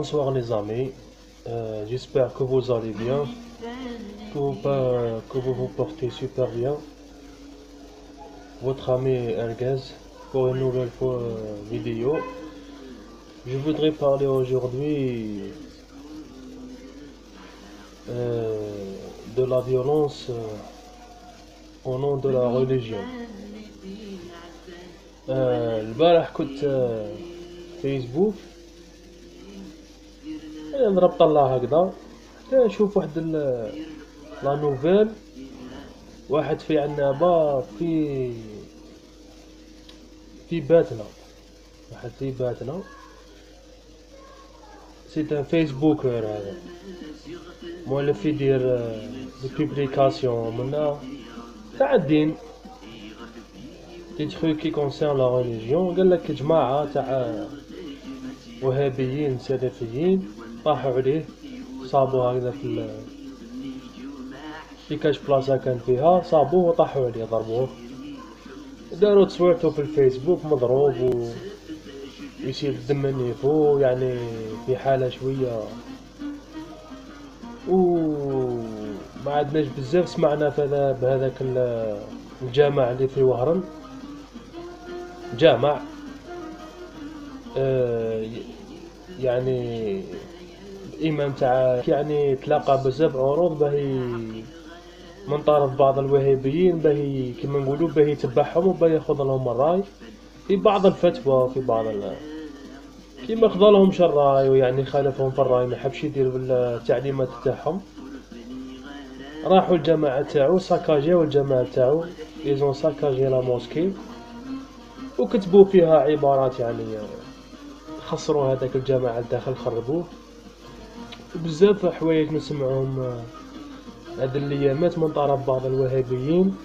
Bonsoir les amis. J'espère que vous allez bien, que vous vous portez super bien. Votre ami Ergaz pour une nouvelle fois vidéo. Je voudrais parler aujourd'hui de la violence au nom de la religion. البارح كنت فيسبوك نضرب طلع هكذا حتى نشوف واحد لا نوفيل. واحد في عنابة في باتنا، واحد في باتنا سيت ان فيسبوكر. هذا مؤلف يدير دي بوبليكاسيون منا تاع الدين، دي تخوي كي كونسيرن لا ريليجيون. قالك جماعة تاع وهابيين سلفيين طاحوا عليه، صابوه هكذا في كاش بلاصة كان فيها، صابوه وطاحوا عليه ضربوه، داروا تصويرته في الفيسبوك مضروب ويسيل الدم من يفو، يعني في حالة شوية. ما عدناش بزاف سمعنا بهذاك الجامع اللي في وهران، جامع يعني الامام تاع يعني تلاقى بزاف عروض باهي من طرف بعض الوهابيين، باهي كما نقولوا باهي يتبعهم وباهي ياخذ لهم الراي في بعض الفتوى، في بعض كيما خذا لهمش الراي ويعني خالفهم في الراي، ما حبش يدير بالتعليمات تاعهم. راحوا الجماعه تاعو ساكاجيو الجماعه تاعو، ايزون ساكاجي لا موسكي، وكتبوا فيها عبارات يعني خسروا هذاك الجماعه الداخل، خربوه. بزاف حوايج نسمعهم هاد الايامات من طرف بعض الوهابيين،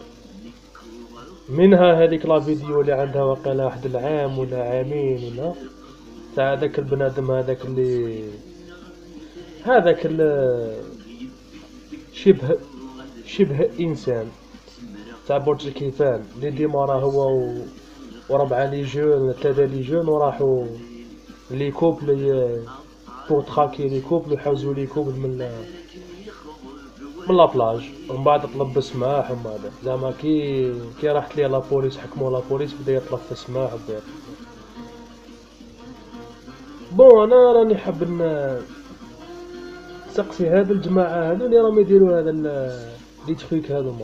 منها هذيك لا فيديو اللي عندها وقيلا واحد العام ولا عامين ولا، تاع هذاك البنادم هذاك شبه انسان تاع برج الكيفان، اللي ديما راه هو وربعه لي جون 3 لي جون وراحوا لي كوبل بور تراكي لي كوبل وحوزوا لي كوبل من لابلاج، ومن بعد طلب بالسماح. ومن بعد زعما كي راحت ليه لابوليس، حكموا لابوليس، بدا يطلب في السماح وبدا بون. انا راني حاب سقسي هاد الجماعه هادو اللي راهم يديروا هذا لي تخيك هادوما.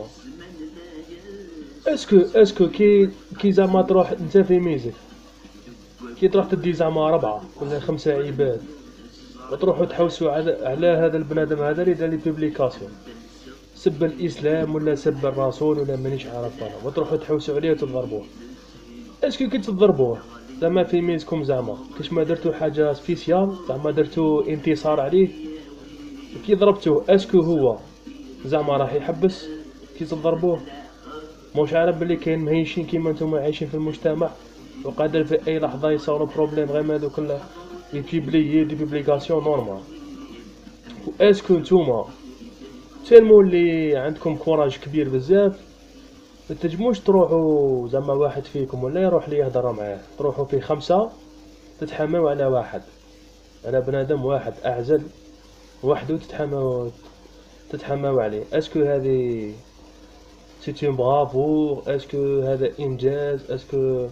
اسكو كي زعما تروح انت في ميزك، كي تروح تدي زعما 4 ولا 5 عباد وتروحوا تحوسوا على هذا البنادم هذا اللي دار لي بوبليكاسيون، سب الاسلام ولا سب الرسول ولا مانيش عارف انا، وتروحوا تحوسوا عليه وتضربوه. اسكو كي تضربوه زعما في ميزكم، زعما كاش ما درتو حاجه سبيسيال، زعما درتو انتصار عليه كي ضربتوه، اسكو هو زعما راح يحبس كي تضربوه؟ موش عارف بلي كاين مهيشين كيما نتوما عايشين في المجتمع، وقادر في اي لحظه يصوروا بروبليم غير هذوك يبيبليي دي بوبليكاسيون نورمال. اسكو نتوما تلمو اللي عندكم كوراج كبير بزاف، ما تنجموش تروحوا زعما واحد فيكم ولا يروح لي يهضر معاه، تروحوا في 5 تتحماو على واحد، على بنادم واحد اعزل وحده تتحماو عليه. اسكو هذه سيتي برافو؟ اسكو هذا انجاز؟ اسكو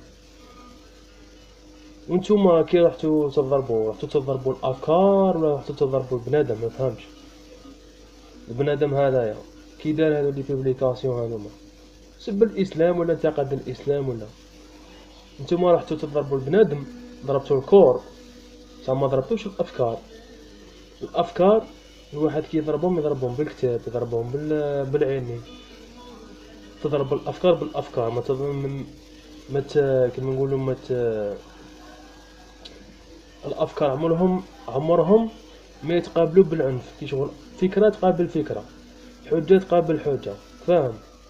وانتوما كي رحتوا تضربوا الافكار ولا رحتوا تضربوا البنادم؟ ما فهمش البنادم هذايا كي دار هذو لي بوبليكاسيون هذوما، سب الاسلام ولا انتقد الاسلام، ولا نتوما رحتوا تضربوا البنادم، ضربتوا الكور، ما ضربتوش الافكار. الواحد كي يضربهم بالكتاب، يضربهم بالعينين، تضرب الافكار بالافكار، ما تظن كما نقولوا الافكار عمرهم ما يتقابلوا بالعنف، كي شغل فكره تقابل فكره، حجه تقابل حجه، فاهم؟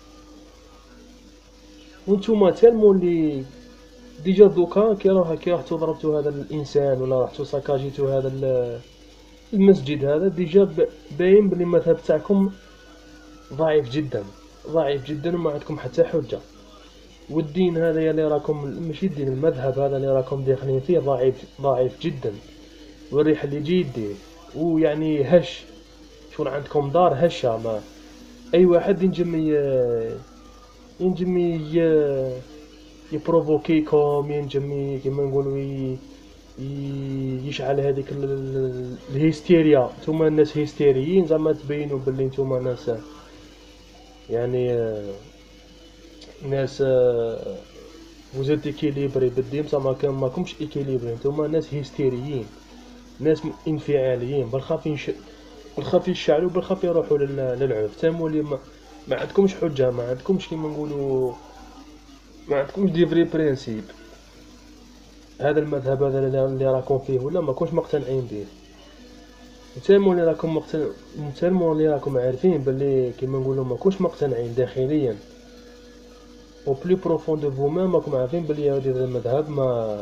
وانتوما تالمو اللي ديجا دوكا كي رحتوا ضربتوا هذا الانسان ولا رحتوا ساكاجيتوا هذا المسجد هذا، ديجا باين بلي المذهب تاعكم ضعيف جدا وما عندكم حتى حجه. والدين هذا اللي راكم، ماشي الدين، المذهب هذا اللي راكم داخلين فيه ضعيف جدا، والريح اللي يجي يديه، ويعني هش شغل عندكم دار هشة. ما اي واحد ينجم يبروفوكيكم، ينجم كيما نقولوا يشعل هذيك الهيستيريا. نتوما الناس هيستيريين، زعما تبينوا باللي نتوما ناس يعني ناس vous êtes équilibré بالدين، بصح ماكمش équilibré. نتوما ناس هيستيريين، ناس انفعاليين، بالخف يشعلوا، بالخف يروحوا للعنف. تمولي ما عندكمش حجة، ما عندكمش كيما نقولوا، ما عندكمش دي فري برينسيپ. هذا المذهب هذا اللي راكم فيه ولا ما كنتش مقتنعين به، نتالمو اللي راكم عارفين باللي كيما نقولوا ما كنتش مقتنعين داخليا، او بلو بروفون دو فو ميم راكم عارفين باللي هذا المذهب ما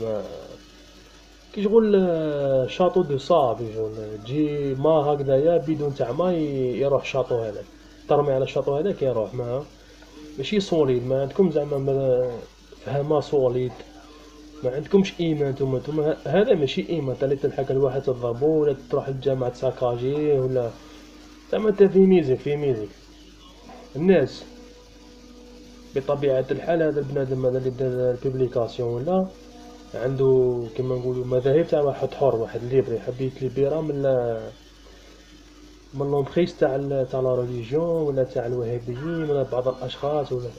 كي شغل شاطو دو صاب، شغل تجي ما هكذايا بدون تاع ما يروح شاطو هذاك، ترمي على الشاطو هذاك يروح. ما ماشي سوليد، ما عندكم زعما فهمه سوليد، ما عندكمش ايمان. نتوما هذا ماشي ايمان تاع اللي تلحق الواحد تضربو ولا تروح للجامعة تساكاجيه ولا زعما انت في ميزك. الناس بطبيعة الحال هذا البنادم هذا اللي دار البوبليكاسيون ولا عنده كما نقولوا مذاهب تاع واحد حر، واحد ليبر، يحب يتليبيرا من لومبريس تاع لا ريليجيون ولا تاع الوهابيين ولا بعض الاشخاص ولا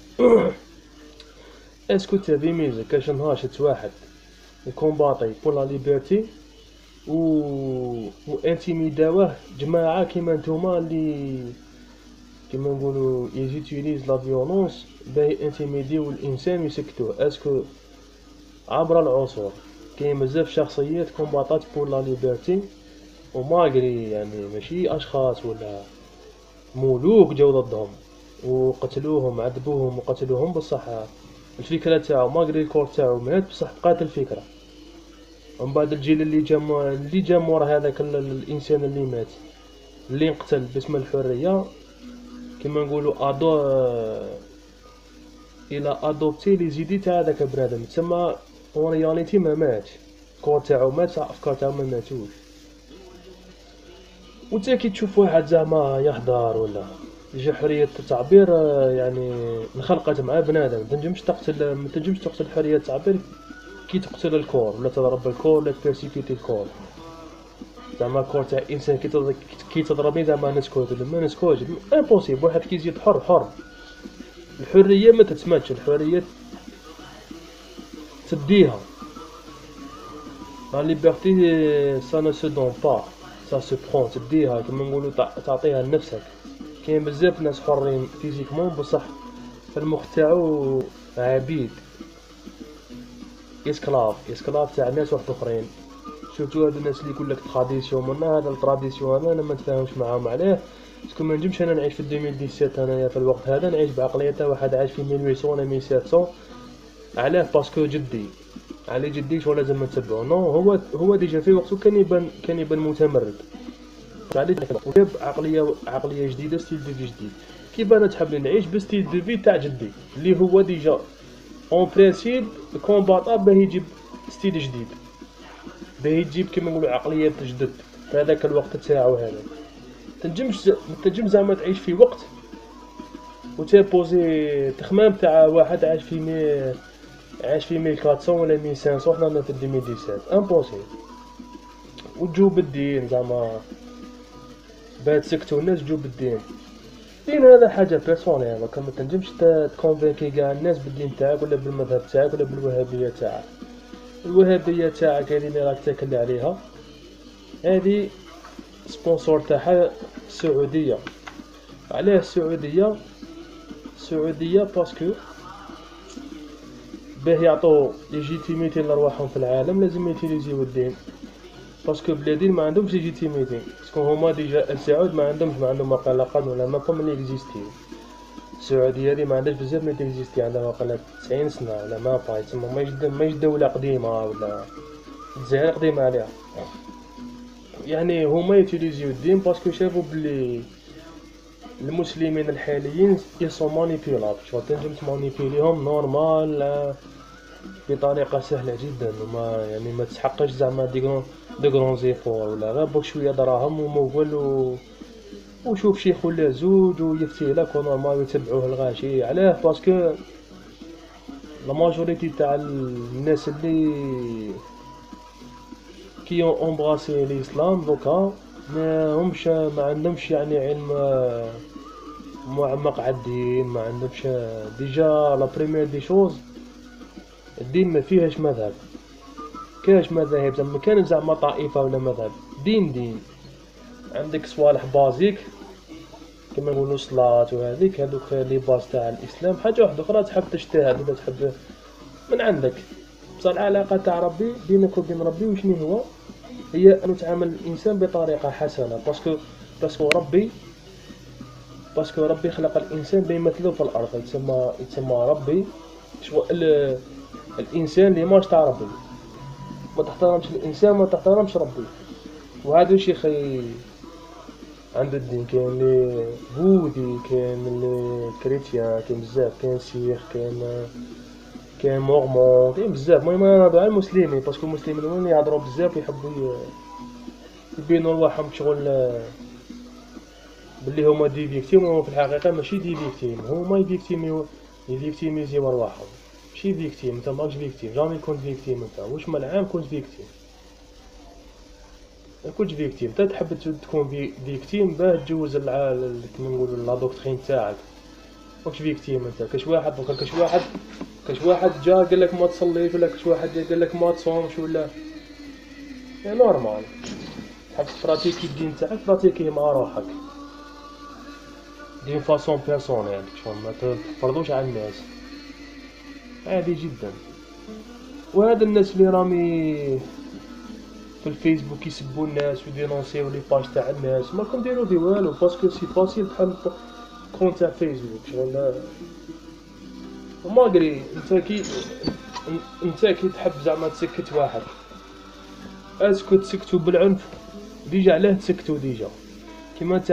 اسكو تافي ميزك كاش نهار شت واحد يكومباطي بور لا ليبرتي و انتيميداوه جماعه كيما نتوما اللي كيما نقولوا يزيتيليز لا فيولونس باي انتيميديو الانسان ويسكتوه. اسكو عبر العصور كاين بزاف شخصيات كومباطات بور لا ليبرتي وماغري يعني ماشي اشخاص ولا ملوك جاو ضدهم وقتلوهم، عذبوهم وقتلوهم، بصح الفكره تاعو ماغري الكور تاعو مات، بصح بقات الفكره. ومن بعد الجيل اللي جا مور هذاك الانسان اللي مات اللي انقتل باسم الحريه، كما نقولوا الى ادوبتي لي زيدي تاع هذاك بنادم، تسمى اون رياليتي ما ماتش، الكور تاعو مات، افكار تاعو ما ماتوش. وانت كي تشوف واحد زعما يهدر ولا يجي حريه التعبير، يعني انخلقت مع بنادم، ما تنجمش تقتل حريه التعبير كي تقتل الكور ولا تضرب الكور ولا تبيرسيكيتي الكور. زعما الكور تاع انسان كي تضربني زعما نسكت ولا ما نسكتش، امبوسيبل. واحد كي يزيد حر، الحريه ما تتسماتش، الحريه تديها، لا ليبرتي سا نو سو دون با سا سو برون، تديها كما نقولوا تعطيها لنفسك. كاين بزاف ناس حرين فيزيكمون بصح في المخ تاعو عبيد، اسكلاف تاع ناس واحد اخرين. شفتوا هاد الناس اللي يقول لك تراديسيون، منا هذا التراديسيون هذا انا ما نتفاهمش معاهم. علاه؟ باسكو ما نجمش انا نعيش في 2017 انايا في الوقت هذا نعيش بعقليه تاع واحد عايش في 1800 ولا 1700. علاه؟ باسكو جدي شو لازم نتبعو. نو، هو ديجا في وقته كان يبان متمرد، وجاب عقليه جديده، ستيل دو في جديد. كيف انا تحب نعيش بستيل دو في تاع جدي اللي هو ديجا اون برينسيپ كومباطا باه يجيب ستيل جديد، باه يجيب كيما نقولوا عقليه جدد في هذاك الوقت تاعو. هذا تنجم زعما تعيش في وقت وتبوزي تخمام تاع واحد عايش في 1400 ولا 1500، حنا في 2017 امبوسيبل. وتجو بالدين زعما باه تسكتوا الناس، تجو بالدين. الدين هذا حاجه بيرسونيل، ما تنجمش تكونفينكي كاع الناس بالدين تاعك ولا بالمذهب تاعك ولا بالوهابيه تاعك. الوهابيه تاعك هذه اللي راك تاكل عليها، هذه سبونسور تاعها السعوديه. علاه السعوديه؟ باسكو باه يعطوا ليجيتيميتي لرواحهم في العالم لازم يتيليزيو الدين، باسكو بلادين ما عندهمش ليجيتيميتي، باسكو هما ديجا السعود ما عندهم علاقات ولا ما فهم اللي اكزيستي. السعوديه هذه ما عندهاش بزاف من اكزيستي، عندها واقيلا 90 سنه ولا ما باي، تسمى ماهيش دوله قديمه ولا الجزائر قديمه عليها. يعني هما يتيليزيو الدين باسكو شافوا بلي المسلمين الحاليين يسون مانيبيولابل، شغل تنجم تمانيبيليهم نورمال بطريقه سهله جدا، وما يعني ما تسحقش زعما دي غرون زيفور، ولا غير بوك شويه دراهم وموبل وشوف شيخ ولا زوج ويفتي لك ونورمال يتبعوه الغاشي. علاه؟ باسكو لا ماجوريتي تاع الناس اللي كي امبراسي الاسلام دوكا ما عندهمش يعني علم معمق على الدين، ما عندهمش ديجا لا بريمير دي شوز. الدين ما فيهش مذهب، كاش مذاهب زعما كان زعما طائفه ولا مذهب. دين عندك صوالح بازيك كما نقولوا الصلاة وهذيك، هذوك لي باز تاع الاسلام. حاجه واحده اخرى تحب تجتهد ولا تحب من عندك، بصح العلاقه تاع ربي بينك وبين ربي وشنو هو؟ هي ان تعامل الانسان بطريقه حسنه. باسكو ربي خلق الانسان ليمثله في الارض، يتسمى ربي شو الانسان اللي ماش تاع ربي. ما تحترمش الانسان ما تحترمش ربي. وهذا شيء عند الدين كاين اللي بوذي، كاين اللي كريتيان، كاين بزاف، كاين سيخ، كاين مورمون، كاين بزاف. المهم انا نهضر على المسلمين باسكو المسلمين وين يهضروا بزاف ويحبوا يبينوا رواحهم شغل باللي هما دي فيكتيم، وهما في الحقيقه ماشي دي فيكتيم. هما يفيكتيميزيو رواحهم، ماشي فيكتيم. انت ماكش فيكتيم، جامي كنت فيكتيم. انت واش من عام كنت فيكتيم؟ كنت فيكتيم. انت تحب تكون فيكتيم باه تجوز كيما نقولوا لا دوكترين تاعك. ماكش فيكتيم انت. كاش واحد جا قال لك ما تصليش، ولا كاش واحد جا قال لك ما تصومش، ولا يعني نورمال تحب تبراتيكي الدين تاعك، براتيكيه مع روحك دين فاسون بيرسونيل، شغل ما تفرضوش على الناس، عادي جدا. وهذا الناس اللي رامي في الفيسبوك يسبوا الناس ويدينونسيو لي باج تاع الناس، مالكم ديروا في والو، باسكو سي فاسيل بحال كونت تاع فيسبوك شغل. وماغري انت كي تحب زعما تسكت واحد، اسكو تسكتو بالعنف؟ ديجا علاه تسكتو؟ ديجا كيما انت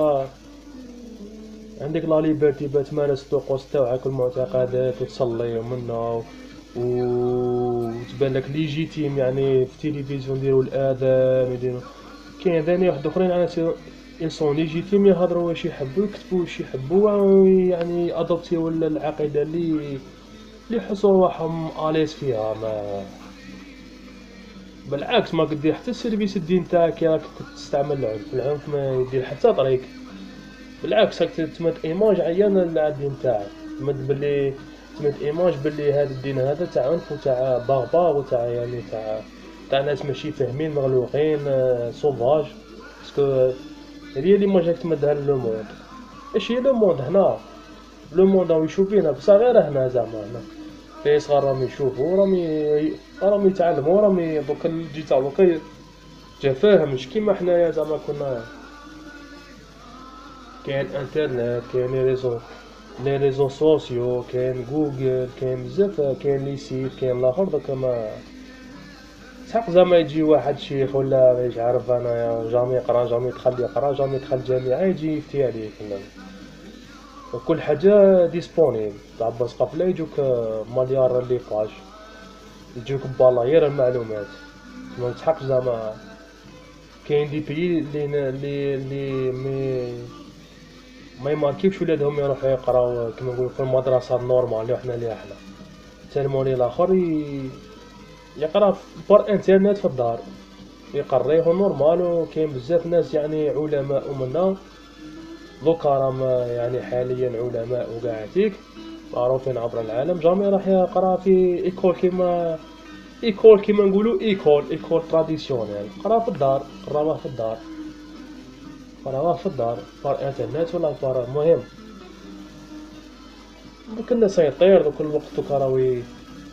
عندك لا ليبرتي باه تمارس الطقوس تاعك والمعتقدات وتصلي ومنا وتبان لك ليجيتيم، يعني في التلفزيون ديروا الاذان وديروا. كاين ثاني واحد اخرين على يسون ليجيتيم يهضروا واش يحبوا، يكتبوا واش يحبوا، يعني ادوبتي ولا العقيده اللي يحسوا رواحهم اليس فيها. ما بالعكس ما قدير حتى السيرفيس الدين تاعك راك تستعمل العنف ما يدير حتى طريق. بالعكس راك تمد ايماج عيانه للدين تاعك، تمد ايماج باللي هذا الدين هذا تاع عنف وتاع باربار وتاع يعني تاع ناس ماشي فاهمين، مغلوقين، سوفاج. باسكو هذه اللي ما جاك تمدها لو موند. اش هي لو موند هنا؟ لو موند راهو يشوف فينا بصح غير هنا زعما هنا في صغار راهم يشوفوا، راهم يتعلموا، راهم دوك الجيل تاع دوكا جا فاهم، مش كيما حنايا زعما كنا. كاين انترنت، كاين لي ريزو سوسيو، كاين جوجل، كاين بزاف، كاين لي سيت، كاين لاخر. دوكا ما تحق زعما يجي واحد شيخ ولا مش عارف انا جامي يقرا، جامي يدخل يقرا، جامي يدخل جامعه، يجي يفتي عليك وكل حاجه ديسپونيبل. تعبس قبله يجوك مليار لي باج، يجوك بلاير المعلومات. ما تحق زعما كاين دي بي اللي ما يماركيوش ولادهم يروحوا يقراو كما نقولوا في المدرسه النورمال اللي حنا ليها حنا. تالموني الاخر يقرا بار انترنت في الدار، يقريه نورمال. وكاين بزاف ناس يعني علماء ومنا دوكا راهم يعني حاليا علماء وقاعديك معروفين عبر العالم، جامي راح يقرا في ايكول كيما نقولوا ايكول تراديسيونيل. يعني قراها في الدار بار انترنت ولا بار. المهم دوك الناس يطير دوك الوقت، دوكا راوي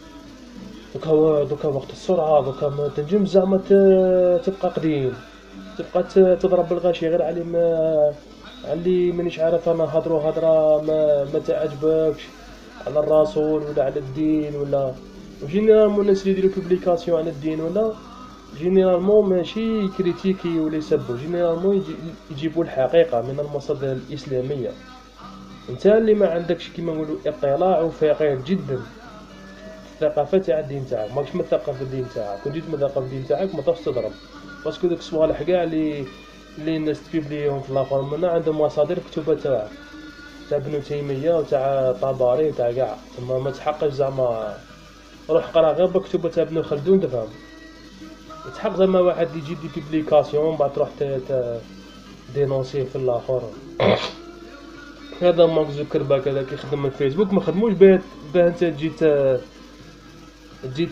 دوكا وقت السرعه. دوكا ما تنجم زعما تبقى قديم، تبقى تضرب بالغاشي غير على ما علي مانيش عارف انا هضره ما تعجبكش على الرسول ولا على الدين، ولا جينيرالمون الناس اللي يديروا بوبليكاسيون على الدين ولا جينيرالمون ماشي يكريتيكي ولا يسبوا، جينيرالمون يجيبوا الحقيقه من المصادر الاسلاميه. انت اللي ما عندكش كيما نقولوا اطلاع وفقير جدا الثقافه تاع الدين تاعك، ماكش من الثقافه الدين تاعك. كون جيت من الثقافه الدين تاعك ما تروحش تضرب، باسكو دوك الصوالح كاع اللي الناس تبيبليهم في الاخر منا عندهم مصادر كتبه تاع ابن تيميه وتاع طبري وتاع كاع، تما ما تحقش زعما روح قرا غير بكتبه تاع ابن خلدون تفهم. تحق زعما واحد يجي دي بيبليكاسيون بعد تروح دينونسيه في الاخر. هذا مارك زوكربيرغ هذا كيخدم من فيسبوك ما خدموش باه انت تجي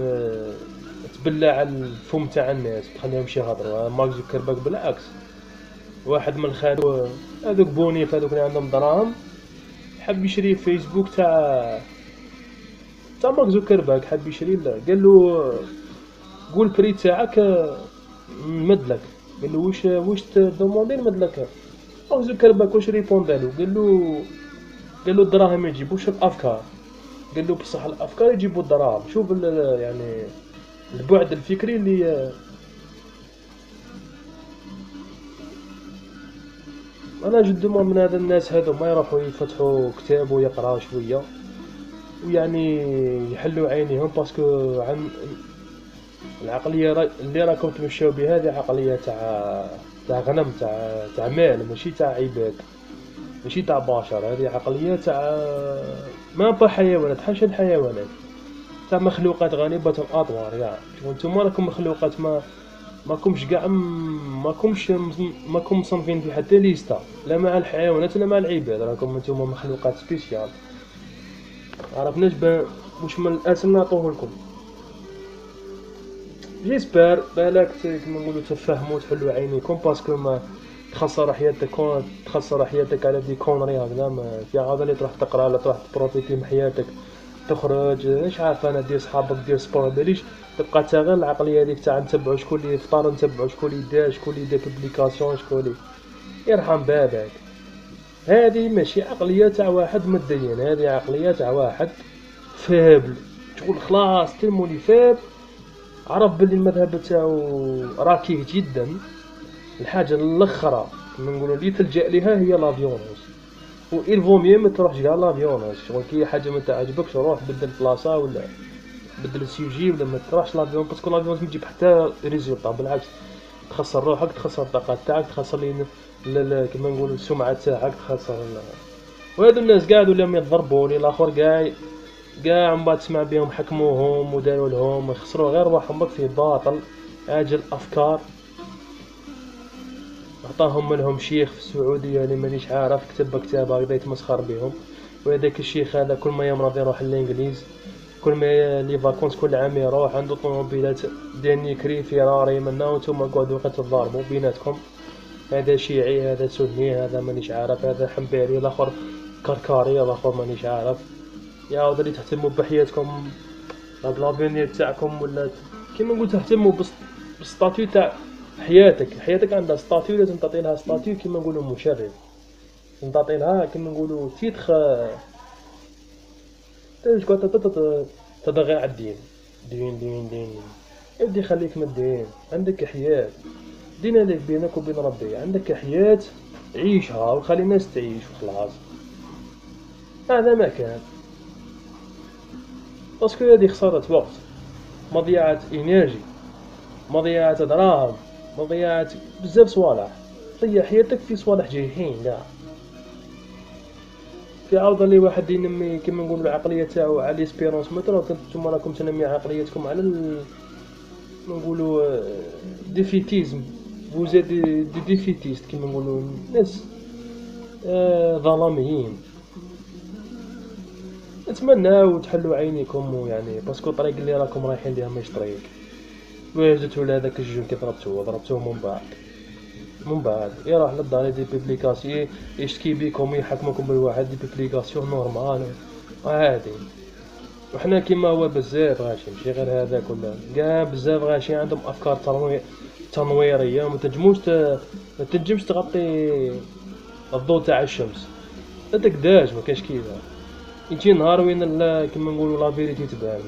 تبلع الفم تاع الناس تخليهم يهضروا. مارك زوكربيرغ بالعكس واحد من خالو هذوك بونيف هذوك اللي عندهم دراهم حب يشري فيسبوك تاع مارك زوكربيرغ، حب يشري له، قال له قول بري تاعك نمدلك. قال له واش تدوموندي نمدلك؟ مارك زوكربيرغ واش ريبوندالو؟ قال له الدراهم ما يجيبوش الافكار. قال له بصح الافكار يجيبوا الدراهم. شوف يعني البعد الفكري اللي انا جدو من هذا الناس هذو ما يروحوا يفتحوا كتاب ويقراوا شويه ويعني يحلوا عينيهم، باسكو عن العقليه اللي راكم تمشيو بها هذه عقليه تاع غنم، تاع مال، ماشي تاع عباد، ماشي تاع بشر. هذه عقليه تاع ما با حيوانات، حاشا الحيوانات، تاع مخلوقات غريبه الاطوار. يعني نتوما راكم مخلوقات ماكمش كاع ماكم مصنفين في حتى ليستا، لا مع الحيوانات لا مع العباد. راكم نتوما مخلوقات سبيسيال، عرفناش واش من الاسم نعطوه لكم. جيسبر بالك كيما نقولوا تفهموا تحلوا عينيكم، باسكو ما تخسر حياتك على دي كونري هكذا. في عاده اللي تروح تقرا ولا تروح تبروفيتي من حياتك، تخرج ايش عارف انا، دير صحابك، دير سبور، باليش تبقى تا غير العقليه هذيك تاع نتبعوا شكون اللي فطر، نتبعوا شكون اللي دار، شكون اللي دار بوبليكاسيون، شكون اللي يرحم باباك. هذه ماشي عقليه تاع واحد متدين، هذه عقليه تاع واحد فابل. تقول خلاص تلموني فاب، عرف بلي المذهب تاعو راكيه جدا. الحاجه الاخرى كما نقولوا اللي تلجا ليها هي لافيونس، و الفومي ما تروحش كاع لافيونس. شغل كي حاجه ما تعجبكش روح بدل بلاصه ولا بدل السيجي، ولا ما تروحش لافيون، باسكو لافيون ما تجيب حتى ريزولطا، بالعكس تخسر روحك، تخسر الطاقه تاعك، تخسر كما نقولوا السمعه تاعك، تخسر وهذو الناس قاعد ولاو يضربوا لي الاخر كاع من بعد تسمع بهم حكموهم وداروا لهم، يخسروا غير روحهم في باطل. اجل افكار عطاهم لهم شيخ في السعوديه اللي مانيش عارف، كتب كتاب هكذا يتمسخر بهم. وهذاك الشيخ هذا كل ما يمرض يروح للانجليز، كل ما لي فاكونس كل عام يروح عنده طوموبيلات دانيكري فيراري منا، وانتم قعدوا تضاربوا بيناتكم. هذا شيعي، هذا سني، هذا مانيش عارف، هذا حنباري، الاخر كركاري، الاخر مانيش عارف. يا ولدي تهتموا بحياتكم، لافينير تاعكم، ولا كيما نقول تهتموا بالستاتيو تاع حياتك عندها ستاتيو، لازم تعطي لها ستاتيو كيما نقولوا مشرف، لازم تعطي لها كيما نقولوا تيتخ تضغي على الدين. دين ابدي خليك من الدين، عندك حياة، دين هذاك بينك وبين ربي، عندك حياة عيشها وخلي الناس تعيش وخلاص. هذا ما كان، باسكو هذه خسارة وقت، مضيعة انرجي، مضيعة دراهم، مضيعة بزاف صوالح، تضيع حياتك في صوالح جايحين كاع. في عوض اللي واحد ينمي كيما نقولوا العقليه تاعو على ليسبيرونس متر، نتوما راكم تنمي عقليتكم على نقولوا ديفيتيزم، فوزي دي ديفيتيست كيما نقولوا الناس ظلاميين. نتمنى تحلوا عينيكم، ويعني باسكو الطريق اللي راكم رايحين ليها ماشي طريق. وجدتوا لهذاك الجون كي ضربتوه من بعد يروح للدار يدير بوبليكاسيون، يشتكي بيكم، يحكمكم بالواحد دي بوبليكاسيون نورمال عادي. وحنا كيما هو بزاف غاشي، ماشي غير هذاك ولا كاع بزاف غاشي عندهم افكار تنويريه، ما تنجمش تغطي الضوء تاع الشمس. هذاك داج ما كاش كيما يجي نهار وين كيما نقولوا لا فيريتي تبان.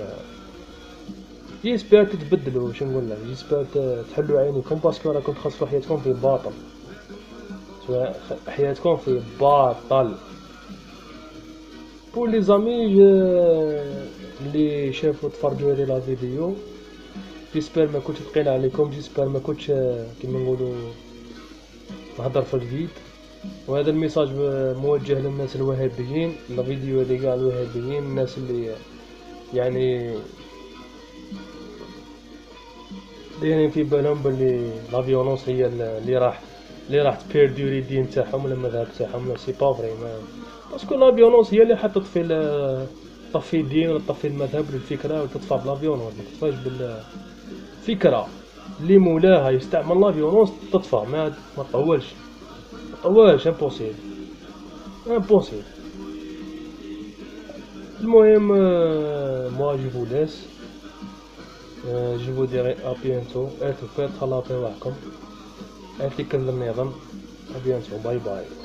جيسبر تتبدلوا، واش نقول لك، جيسبر تحلوا عينيكم، باسكو راكم تخسروا حياتكم في باطل، حياتكم في باطل. بور لي زامي اللي شافوا تفرجوا هذه لا فيديو، جيسبر ما كنتش ثقيل عليكم، جيسبر ما كنتش كيما نقولوا نهضر في الفيد. وهذا الميساج موجه للناس الوهابيين، الفيديو هذه كاع الوهابيين، الناس اللي يعني دايرين في بالهم باللي لا فيولونس هي اللي راح تبيردوري الدين تاعهم ولا المذهب تاعهم. لا سي با فري، باسكو لا فيولونس هي اللي حتطفي تطفي الدين ولا تطفي المذهب للفكره، وتطفى بلا فيولونس، ما تطفاش بالفكره اللي مولاها يستعمل لا فيولونس تطفى. ما تطولش امبوسيبل امبوسيبل. المهم موا جو فو ليس، جو فو ديري ا بيانتو، اتو فيت، تهلاو في روحكم، اتي كل النظام، ا بيانتو، باي باي.